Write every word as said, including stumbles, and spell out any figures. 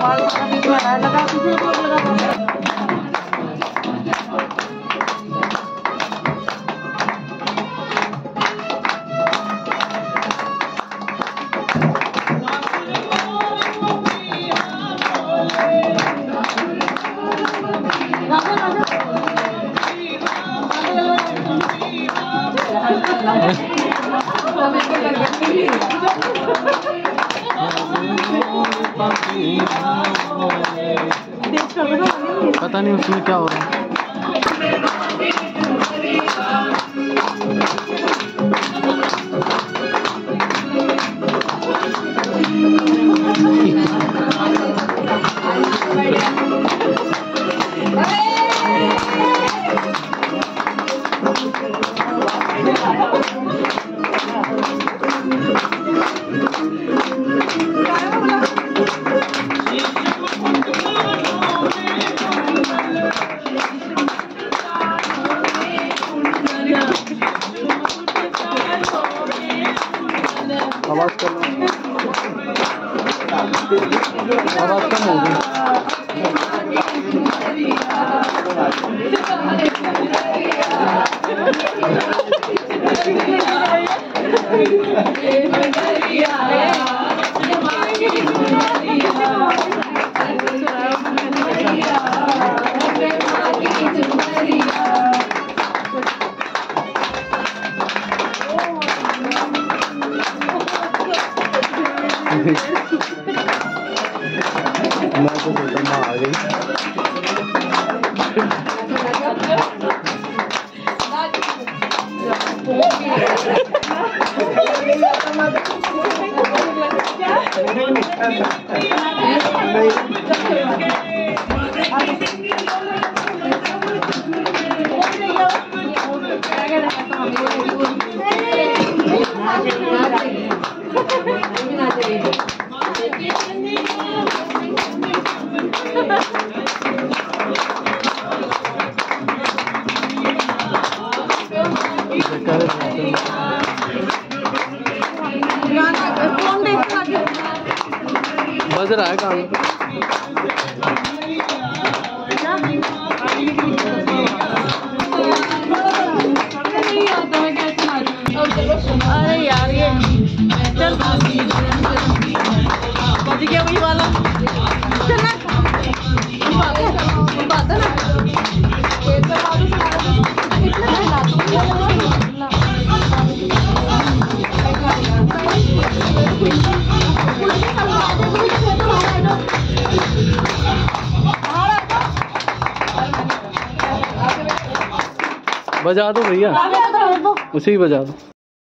पता नहीं उसमें क्या हो रहा है। आवाज कम आवाज कम होगी। मैं तो सोचा माँ आ गई। बज रहा है काम। अरे यार ये चल बज गया वही वाला। चल ना बात है बात है ना बजा दो भैया, उसे ही बजा दो।